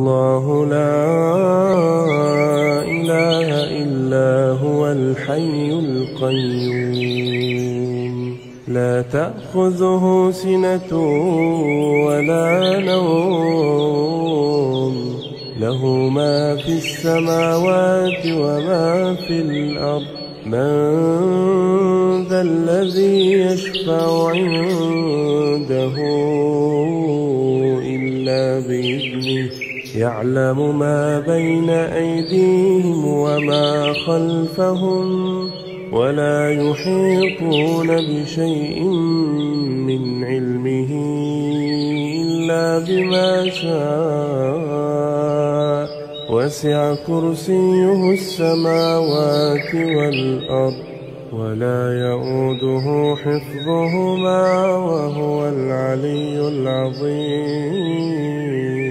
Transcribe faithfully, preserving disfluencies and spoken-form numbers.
الله لا إله إلا هو الحي القيوم لا تأخذه سنة ولا نوم له ما في السماوات وما في الأرض من ذا الذي يشفع عنده إلا بإذنه يعلم ما بين أيديهم وما خلفهم ولا يحيطون بشيء من علمه إلا بما شاء وسع كرسيه السماوات والأرض ولا يئوده حفظهما وهو العلي العظيم.